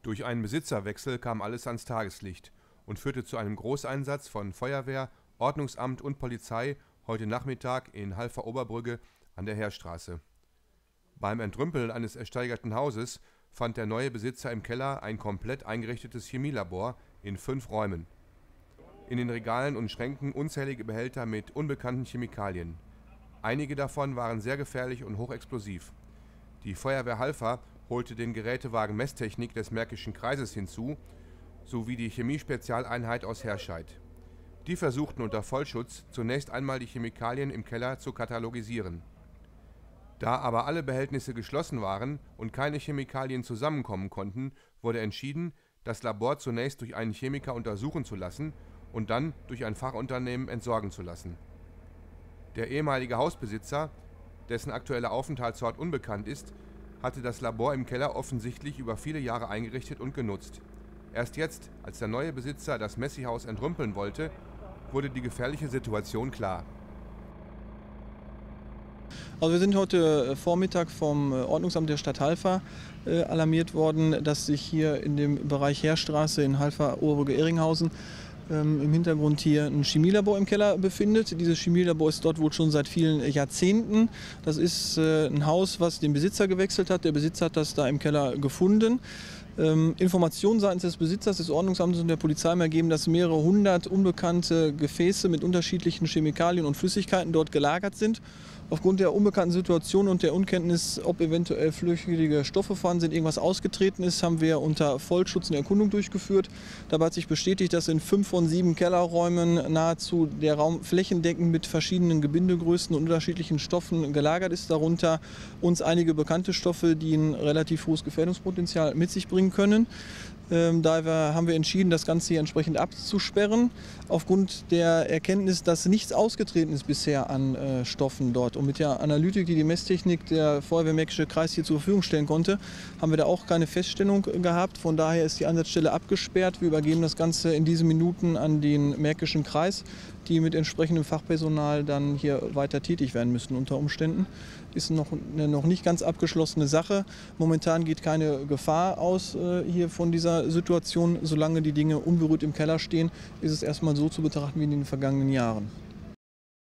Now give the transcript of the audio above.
Durch einen Besitzerwechsel kam alles ans Tageslicht und führte zu einem Großeinsatz von Feuerwehr, Ordnungsamt und Polizei heute Nachmittag in Halver-Oberbrügge an der Heerstraße. Beim Entrümpeln eines ersteigerten Hauses fand der neue Besitzer im Keller ein komplett eingerichtetes Chemielabor in 5 Räumen. In den Regalen und Schränken unzählige Behälter mit unbekannten Chemikalien. Einige davon waren sehr gefährlich und hochexplosiv. Die Feuerwehr Halver holte den Gerätewagen Messtechnik des Märkischen Kreises hinzu, sowie die Chemiespezialeinheit aus Herscheid. Die versuchten unter Vollschutz zunächst einmal die Chemikalien im Keller zu katalogisieren. Da aber alle Behältnisse geschlossen waren und keine Chemikalien zusammenkommen konnten, wurde entschieden, das Labor zunächst durch einen Chemiker untersuchen zu lassen und dann durch ein Fachunternehmen entsorgen zu lassen. Der ehemalige Hausbesitzer, dessen aktueller Aufenthaltsort unbekannt ist, hatte das Labor im Keller offensichtlich über viele Jahre eingerichtet und genutzt. Erst jetzt, als der neue Besitzer das Messi-Haus entrümpeln wollte, wurde die gefährliche Situation klar. Also wir sind heute Vormittag vom Ordnungsamt der Stadt Halver alarmiert worden, dass sich hier in dem Bereich Heerstraße in Halver-Oberbrügge-Ehringhausen im Hintergrund hier ein Chemielabor im Keller befindet. Dieses Chemielabor ist dort wohl schon seit vielen Jahrzehnten. Das ist ein Haus, was den Besitzer gewechselt hat. Der Besitzer hat das da im Keller gefunden. Informationen seitens des Besitzers, des Ordnungsamtes und der Polizei haben ergeben, dass mehrere hundert unbekannte Gefäße mit unterschiedlichen Chemikalien und Flüssigkeiten dort gelagert sind. Aufgrund der unbekannten Situation und der Unkenntnis, ob eventuell flüchtige Stoffe vorhanden sind, irgendwas ausgetreten ist, haben wir unter Vollschutz eine Erkundung durchgeführt. Dabei hat sich bestätigt, dass in 5 von 7 Kellerräumen nahezu der Raum flächendeckend mit verschiedenen Gebindegrößen und unterschiedlichen Stoffen gelagert ist. Darunter uns einige bekannte Stoffe, die ein relativ hohes Gefährdungspotenzial mit sich bringen können. Daher haben wir entschieden, das Ganze hier entsprechend abzusperren, aufgrund der Erkenntnis, dass nichts ausgetreten ist bisher an Stoffen dort. Und mit der Analytik, die die Messtechnik der Feuerwehr Märkische Kreis hier zur Verfügung stellen konnte, haben wir da auch keine Feststellung gehabt. Von daher ist die Einsatzstelle abgesperrt. Wir übergeben das Ganze in diesen Minuten an den Märkischen Kreis, die mit entsprechendem Fachpersonal dann hier weiter tätig werden müssen unter Umständen. Ist noch eine noch nicht ganz abgeschlossene Sache. Momentan geht keine Gefahr aus hier von dieser Situation. Solange die Dinge unberührt im Keller stehen, ist es erstmal so zu betrachten wie in den vergangenen Jahren.